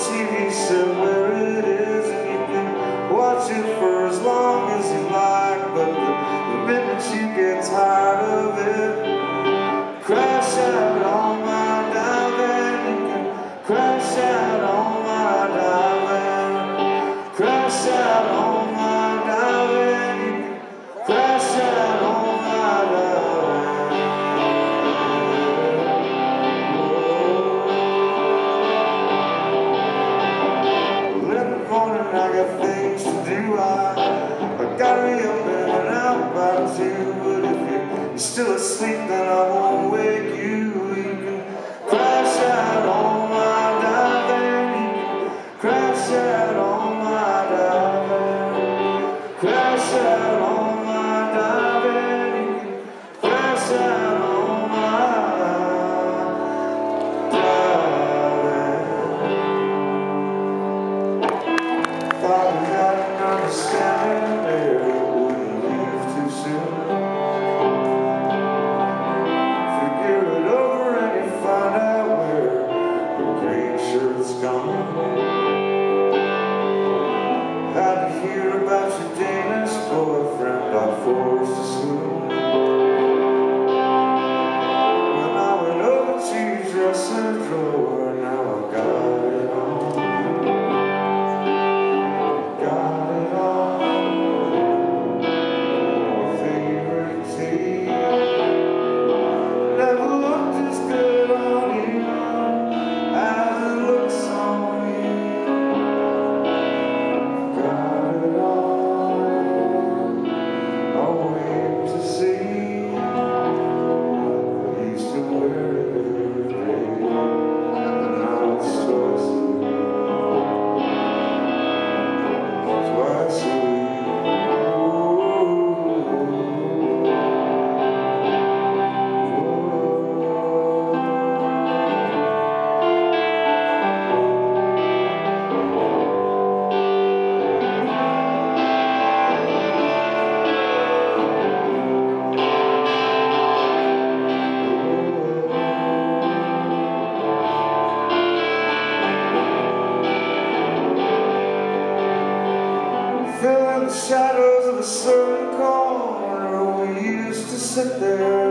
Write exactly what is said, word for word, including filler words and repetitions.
T V set where it is, and you can watch it for as long as you like. But the, the minute you get tired of it, crash out on my dive, and you can crash out on my dive, and crash out on my dive, and you can crash out on my dive. I got things to do, I, I gotta be up and out by two. But if you're still asleep, then I won't wake you. You can crash out on my dive, and you can crash out on my dive, and crash out on my dive, and you can crash out on my thought we had an understanding there, wouldn't leave too soon. Figure it over and you find out where the green shirt's gone. Had to hear about your Danish boyfriend I forced to swoon. When I went over to your dresser drawer, now I got it on. The shadows of a certain corner, we used to sit there